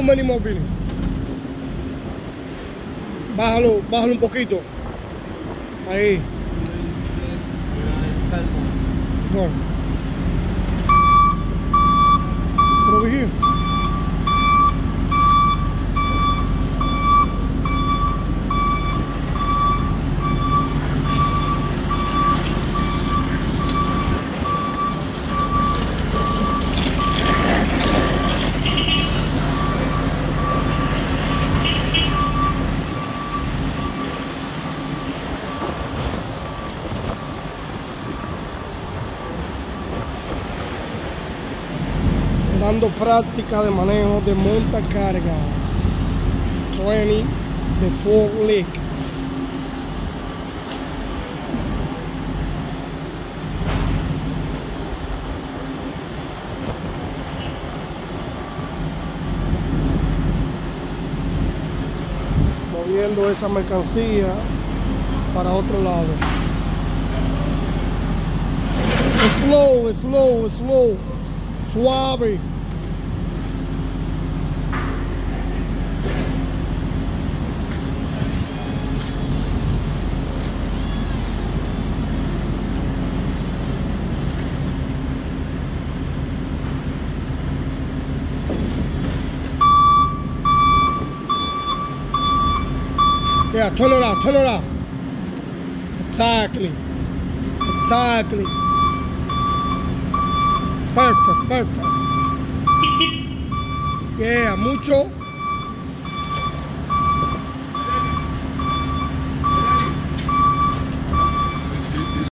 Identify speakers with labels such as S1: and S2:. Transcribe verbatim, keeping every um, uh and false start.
S1: many more feeling? Bájalo, bájalo un poquito. Ahí. Go. Put over here. Dando práctica de manejo de montacargas. veinte de Ford Lick. Moviendo esa mercancía para otro lado. Slow, slow, slow. Suave. Yeah, turn it out, turn it out. Exactly. Exactly. Perfect, perfect. Yeah, mucho